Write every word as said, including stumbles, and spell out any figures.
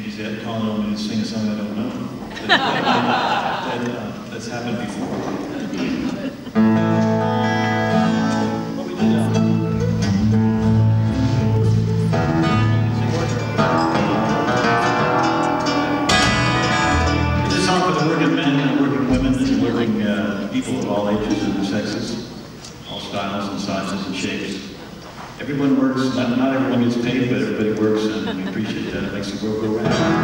he's calling on me to sing a song I don't know. That, that, that, uh, that's happened before. What we did now? It's a song for the working men and working women and working uh, people of all ages and sexes, all styles and sizes and shapes. Everyone works, not, not everyone gets paid, but everybody works, and we appreciate that. It makes the world go round.